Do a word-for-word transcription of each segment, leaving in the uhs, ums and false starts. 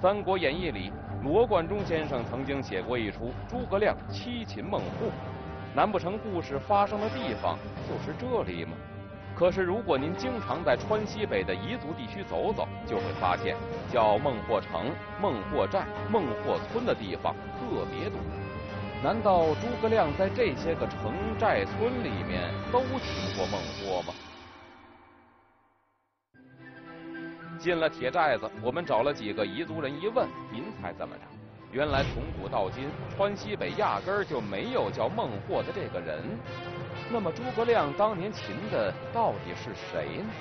三国演义》里，罗贯中先生曾经写过一出诸葛亮七擒孟获，难不成故事发生的地方就是这里吗？可是如果您经常在川西北的彝族地区走走，就会发现叫孟获城、孟获寨、孟获村的地方特别多。难道诸葛亮在这些个城寨村里面都擒过孟获吗？进了铁寨子，我们找了几个彝族人一问，您猜怎么着？原来从古到今，川西北压根儿就没有叫孟获的这个人。那么诸葛亮当年擒的到底是谁呢？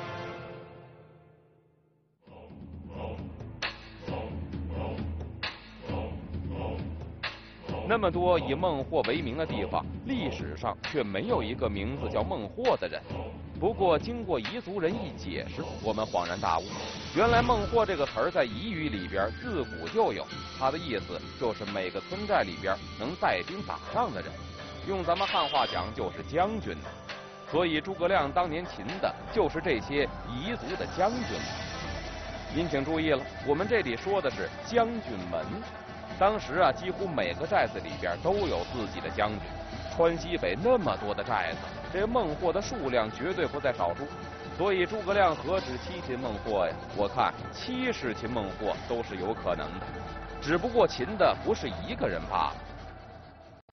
那么多以孟获为名的地方，历史上却没有一个名字叫孟获的人。不过经过彝族人一解释，我们恍然大悟，原来孟获这个词儿在彝语里边自古就有，它的意思就是每个村寨里边能带兵打仗的人，用咱们汉话讲就是将军呢。所以诸葛亮当年擒的就是这些彝族的将军。您请注意了，我们这里说的是将军门。当时啊，几乎每个寨子里边都有自己的将军。川西北那么多的寨子，这孟获的数量绝对不在少数。所以诸葛亮何止七擒孟获呀？我看七十擒孟获都是有可能的，只不过擒的不是一个人罢了。